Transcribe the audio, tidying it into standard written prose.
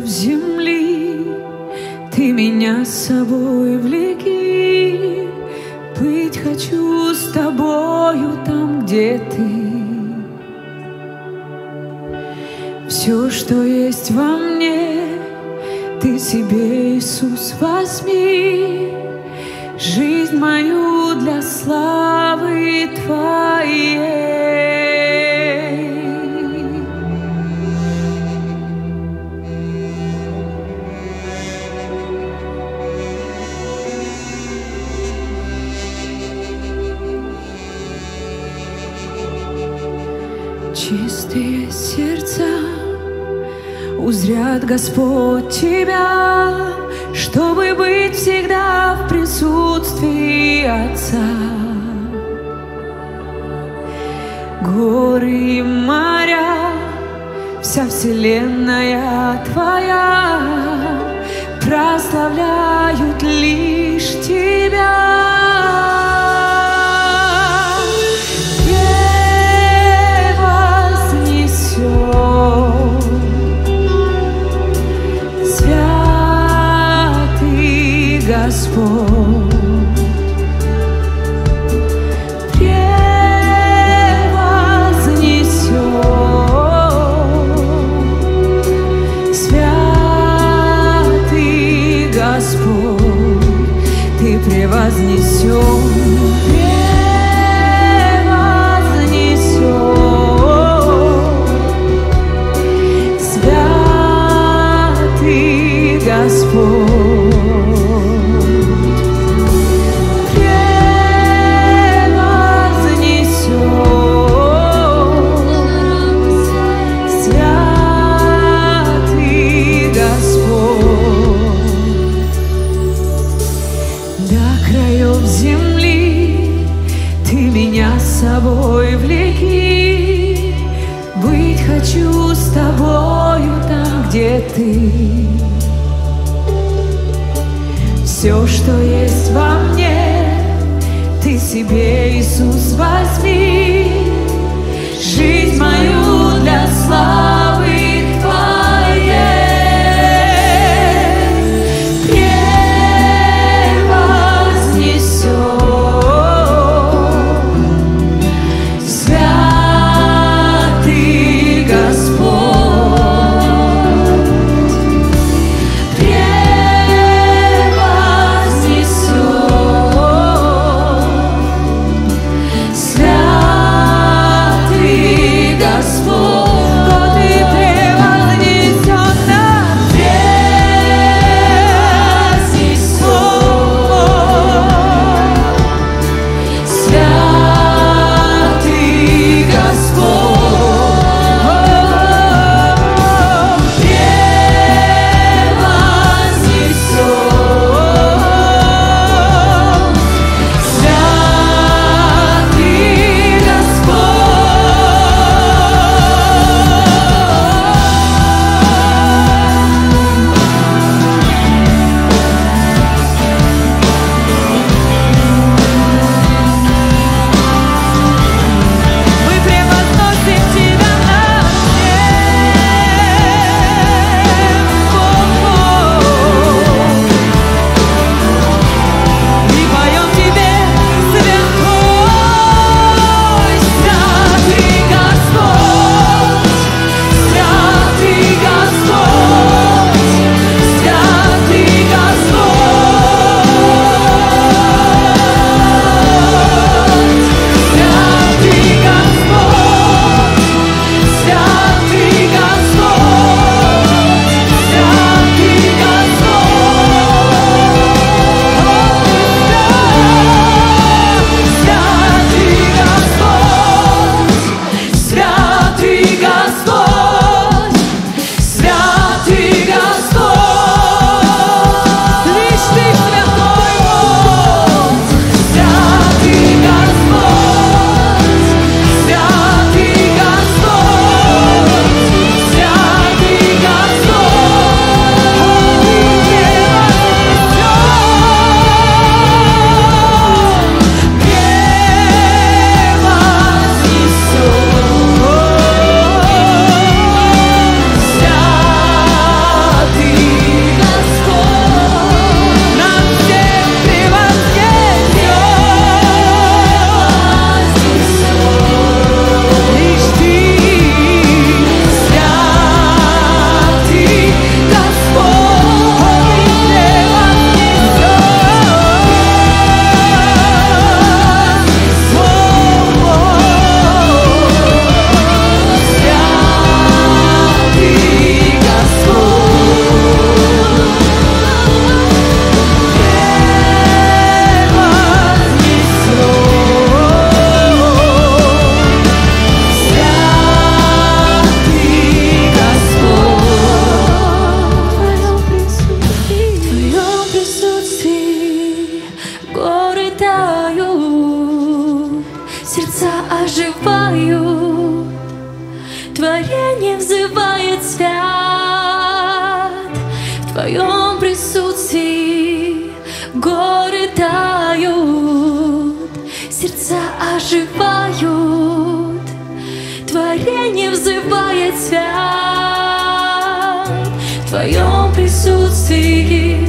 краев земли, Ты меня с собой влеки. Быть хочу с Тобою там, где Ты. Все, что есть во мне, Ты себе, Иисус, возьми. Жизнь мою для славы Твоей. Чистые сердца узрят Господь Тебя, чтобы быть всегда в присутствии Отца. Горы и моря, вся вселенная Твоя прославляют лишь Тебя. Господь превознесен, святый Господь, Ты превознесен, святый Господь. С собой влеки, быть хочу с Тобою там, где Ты. Все, что есть во мне, Ты себе, Иисус, возьми. Жизнь мою для славы Твоей. Святый Творение взывает свят. В Твоем присутствии горы тают, сердца оживают. Творение взывает свят. В Твоем присутствии